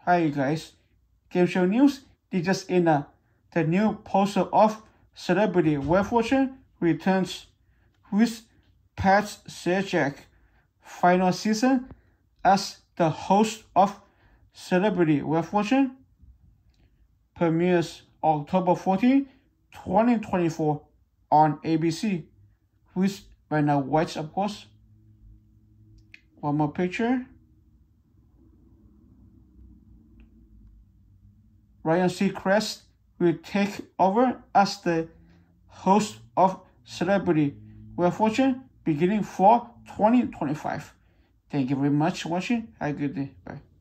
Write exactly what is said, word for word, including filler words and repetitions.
Hi guys, Game Show News. They just in uh, the new poster of Celebrity Wheel of Fortune returns with Pat Sajak final season as the host of Celebrity Wheel of Fortune. Premieres October fourteenth, twenty twenty-four on A B C with Vanna White, of course. One more picture. Ryan Seacrest will take over as the host of Celebrity Wheel of Fortune beginning for twenty twenty-five. Thank you very much for watching. Have a good day. Bye.